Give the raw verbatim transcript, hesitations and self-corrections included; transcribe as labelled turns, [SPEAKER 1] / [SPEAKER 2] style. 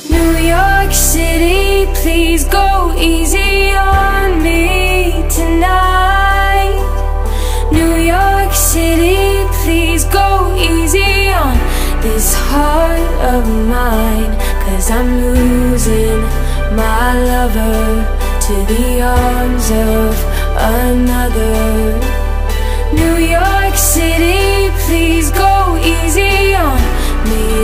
[SPEAKER 1] New York City, please go easy on me tonight. New York City, please go easy on this heart of mine, 'cause I'm losing my lover to the arms of another. New York City, please go easy on me.